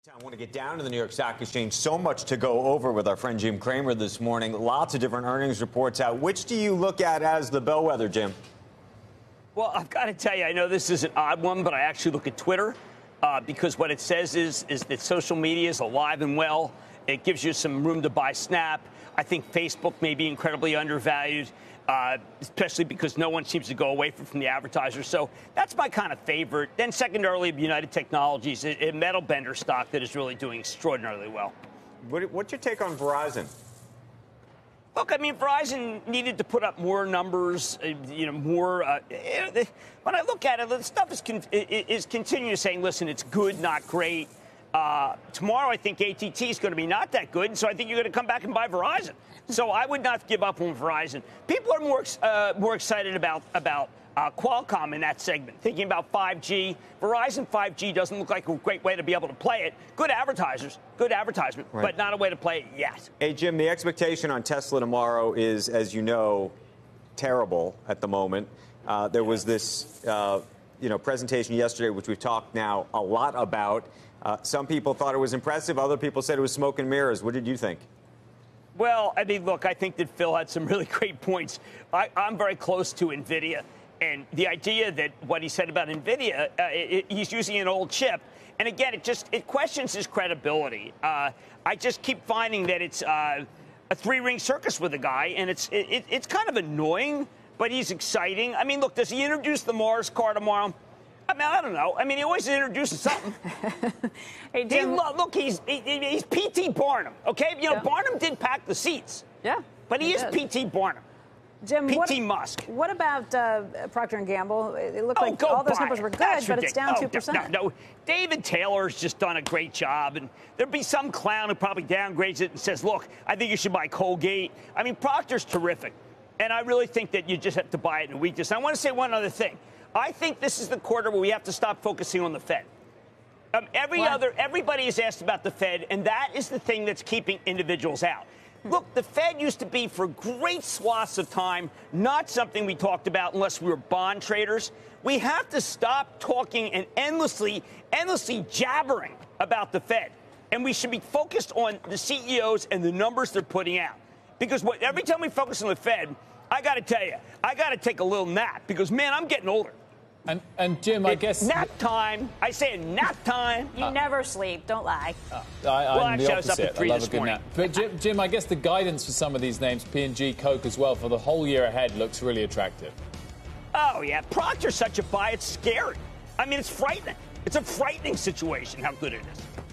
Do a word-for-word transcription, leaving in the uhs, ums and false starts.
I want to get down to the New York Stock Exchange. So much to go over with our friend Jim Cramer this morning. Lots of different earnings reports out. Which do you look at as the bellwether, Jim? Well, I've got to tell you, I know this is an odd one, but I actually look at Twitter uh, because what it says is, is that social media is alive and well. It gives you some room to buy Snap. I think Facebook may be incredibly undervalued, uh, especially because no one seems to go away from, from the advertisers. So that's my kind of favorite. Then secondarily, United Technologies, a, a metal bender stock that is really doing extraordinarily well. What, what's your take on Verizon? Look, I mean, Verizon needed to put up more numbers, uh, you know, more. Uh, when I look at it, the stuff is, con- is continuing saying, listen, it's good, not great. Uh, tomorrow, I think A T T is going to be not that good, so I think you're going to come back and buy Verizon. So I would not give up on Verizon. People are more uh, more excited about about uh, Qualcomm in that segment, thinking about five G. Verizon five G doesn't look like a great way to be able to play it. Good advertisers, good advertisement, right, but not a way to play it yet. Hey, Jim, the expectation on Tesla tomorrow is, as you know, terrible at the moment. Uh, there was this, uh, you know, presentation yesterday, which we've talked now a lot about. Uh, some people thought it was impressive. Other people said it was smoke and mirrors. What did you think? Well, I mean, look, I think that Phil had some really great points. I, I'm very close to NVIDIA. And the idea that what he said about NVIDIA, uh, it, he's using an old chip. And again, it just it questions his credibility. Uh, I just keep finding that it's uh, a three-ring circus with a guy. And it's it, it's kind of annoying, but he's exciting. I mean, look, does he introduce the Mars car tomorrow? I mean, I don't know. I mean, he always introduces something. Hey, Jim. He, look, he's he, he's P T Barnum, okay? You know, yeah. Barnum did pack the seats. Yeah. But he, he is did. P T Barnum. Jim, P T what, Musk. What about uh, Procter and Gamble? It looked oh, like all those numbers it. were good, That's but it's down oh, two percent. No, no, David Taylor's just done a great job, and there'll be some clown who probably downgrades it and says, look, I think you should buy Colgate. I mean, Procter's terrific, and I really think that you just have to buy it in a weakness. I want to say one other thing. I think this is the quarter where we have to stop focusing on the Fed. Um, every what? other, everybody is asked about the Fed, and that is the thing that's keeping individuals out. Look, the Fed used to be, for great swaths of time, not something we talked about unless we were bond traders. We have to stop talking and endlessly, endlessly jabbering about the Fed. And we should be focused on the C E Os and the numbers they're putting out. Because what, every time we focus on the Fed, I got to tell you, I got to take a little nap because, man, I'm getting older. And, and Jim, I it's guess... nap time. I say nap time. You uh, never sleep. Don't lie. Uh, I, I'm well, actually, the I was up opposite. at three I love this a good morning. nap. But, Jim, Jim, I guess the guidance for some of these names, P and G, Coke as well, for the whole year ahead looks really attractive. Oh, yeah. Procter's such a buy. It's scary. I mean, it's frightening. It's a frightening situation how good it is.